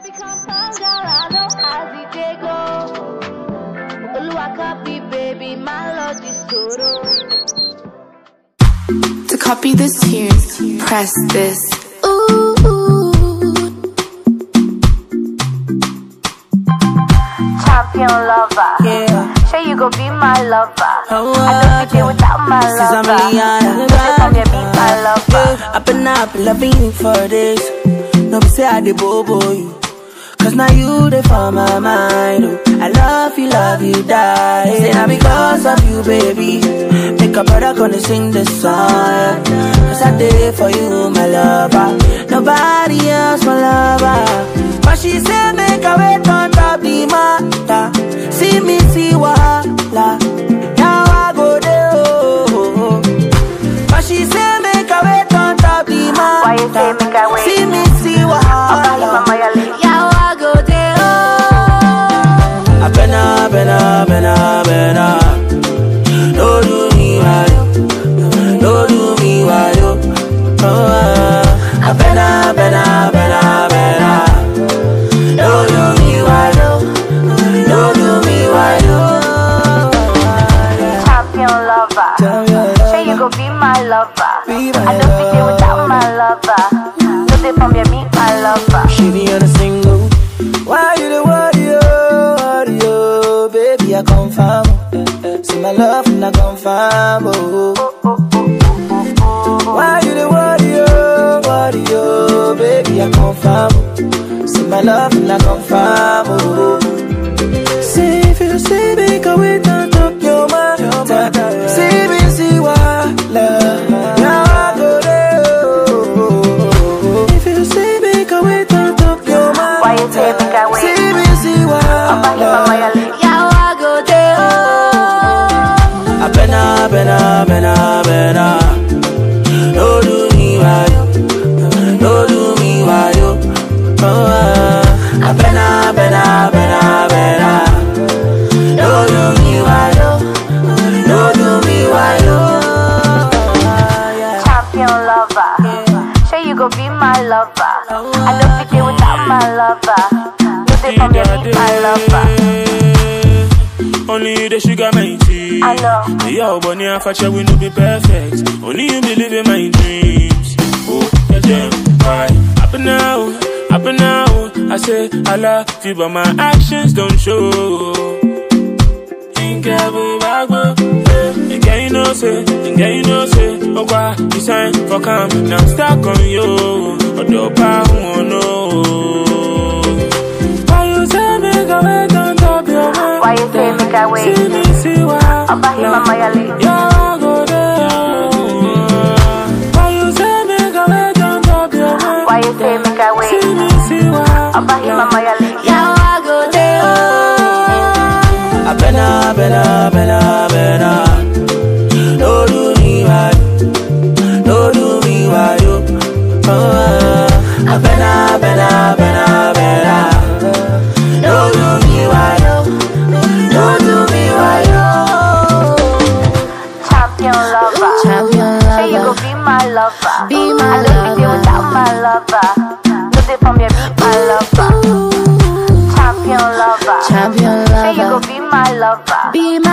To copy the tunes, press this. Ooh. Champion lover, yeah. Sure you go be my lover. I don't fit without my lover. Just come here, be my lover. I've been loving you for days. No be say I dey bobo you, 'cause now you dey for my mind. Oh. I love you, die. Say now because of you, baby. Make a brother gonna sing this song. 'Cause I did for you, my lover. Nobody else, my lover. But she said make a wait on top the matter. See me, see wahala. Now I go there, oh. But she said make a wait on top the matter. Why you say make a wait? See me, see wahala. Now I go there, oh. I better. Don't do me right, don't do me right, oh. I better. Don't do me right, don't do me right, oh. Champion lover, sure you go be my lover. I don't fit there without my lover. No they from your meet my lover. She be on a single. Why you the worry, oh, baby, I confirm. See my love and I confirm, oh. Why you the worry, oh, baby, I confirm. See my love and I confirm, oh. See if you see me, go wait on top your mind. See me, see why love. Now I go there, oh. If you see me, go wait on top your mind. Why you say make a wait? See me, see why love. Now I go there, oh. I better. Don't do me right, don't do me right, oh. I better. Don't do me right, don't do me right, oh. Champion lover, sure you go be my lover. I don't fit there without my lover. No they from your meet my lover. Only the sugar my tea. I know. Yo, bunny and fashion we no be perfect. Only you believe in my dreams. Oh, yeah, why? Up and now, I say I love you, but my actions don't show. Ain't careful, you know say, oh why you sign for come, now I'm stuck on you. But the power, no. Why you say make a wait on top your mind? Why you say make a wait? See me, see why yeah, I go there. Why you say make a wait on top your mind? Why you say make a wait? See me, see why yeah, I go there, oh. I better. Don't do me right, don't do me right, oh. I better. Don't do me right, don't do me right, oh. Champion lover, say you go be my lover. Be my I don't fit there without my lover. No they from your meet my lover. Champion lover, say you go be my lover. Be my